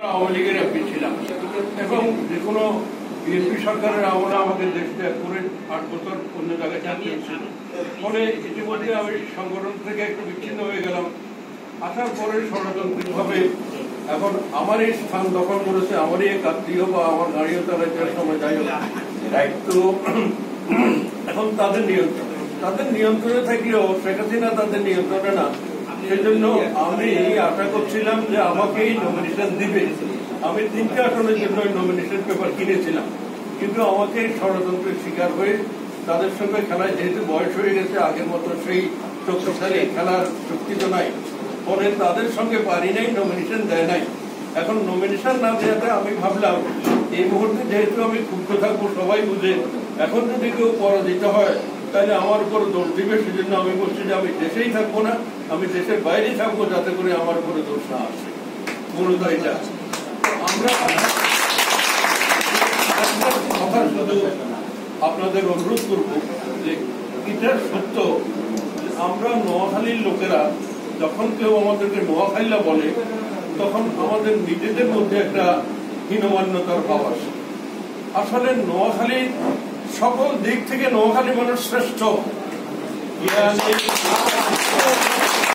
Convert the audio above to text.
আওয়ামী লীগের এমপি ছিলাম এবং যে কোনো বিএনপি সরকারের আমলে আমাদের দেশ ত্যাগ করে 8 বছর অন্য জায়গায় চাকরি ছিল। ফলে ইতিমধ্যে আমি সংগঠন থেকে একটু বিচ্ছিন্ন হয়ে গেলাম। আসার পরে ষড়যন্ত্রিকভাবে এখন আমার এই স্থান দখল করেছে আমারই এক আত্মীয় বা আমার গাড়িও চালাইতে সময় যাই হোক। তো এখন তাদের নিয়ন্ত্রণে থাকলেও শেখ হাসিনা তাদের নিয়ন্ত্রণে না। সেজন্য আমি আশা করছিলাম যে আমাকেই নমিনেশন দিবে। আমি 3টে আসনের জন্য নমিনেশন পেপার কিনেছিলাম, কিন্তু আমাকে ষড়যন্ত্রের শিকার হয়ে তাদের সঙ্গে খেলায় যেহেতু বয়স হয়ে গেছে, আগের মতো সেই শক্তিশালী খেলার শক্তি তো নাই, ফলে তাদের সঙ্গে পারি নাই, নমিনেশন দেয় নাই। এখন নমিনেশন না দেওয়াতে আমি ভাবলাম এই মুহূর্তে যেহেতু আমি ক্ষুব্ধ থাকবো সবাই বুঝে, এখন যদি কেউ পরাজিত হয় তাহলে আমার উপরে দোষ দিবে। সেজন্য আমি বলছি যে আমি দেশেই থাকবো না, আমি দেশের বাইরেই থাকবো, যাতে করে আমার উপরে দোষ না আসে। মূলত এটা আমরা শুধু আপনাদের অনুরোধ করব যে এটা সত্য, আমরা নোয়াখালীর লোকেরা যখন কেউ আমাদেরকে নোয়াখালীরা বলে তখন আমাদের নিজেদের মধ্যে একটা হীনমান্যতার ভাব আসে। আসলে নোয়াখালী সকল দিক থেকে নোয়াখালী মানুষ শ্রেষ্ঠ।